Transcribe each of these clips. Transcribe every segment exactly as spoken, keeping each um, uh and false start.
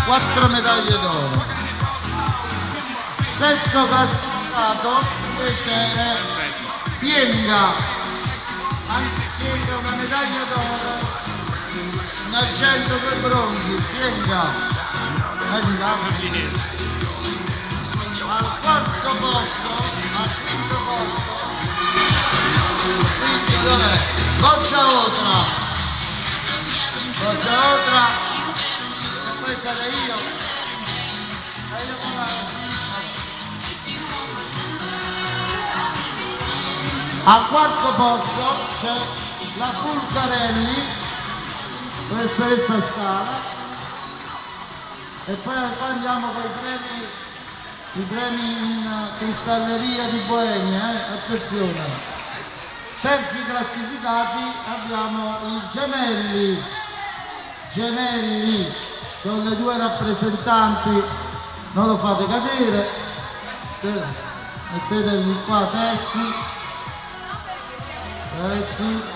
quattro medaglie d'oro. Sesto classificato invece è Fienga, anche Fienga una medaglia d'oro, un argento, due bronzi. Fienga al quarto posto, al quinto posto, quindi dov'è? Boccia Otra, Boccia Otra, e poi sarei io, e io al quarto posto c'è la Fulcarelli, professoressa Scala, e poi, poi andiamo con i premi, i premi in cristalleria di Boemia, eh? Attenzione. Terzi classificati abbiamo i Gemelli, Gemelli con le due rappresentanti, non lo fate cadere, mettetevi qua, terzi, terzi.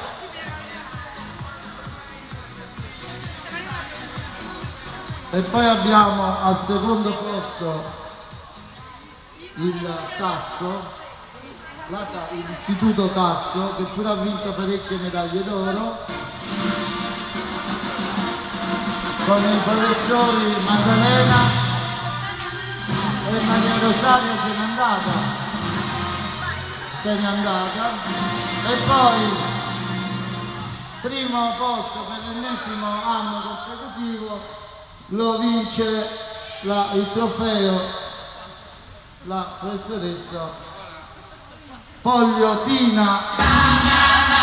E poi abbiamo al secondo posto il Tasso, l'istituto Tasso, che pure ha vinto parecchie medaglie d'oro, con i professori Maddalena e Maria Rosaria se n'è andata, se n'è andata. E poi primo posto per l'ennesimo anno consecutivo lo vince la, il trofeo la professoressa Pogliotina.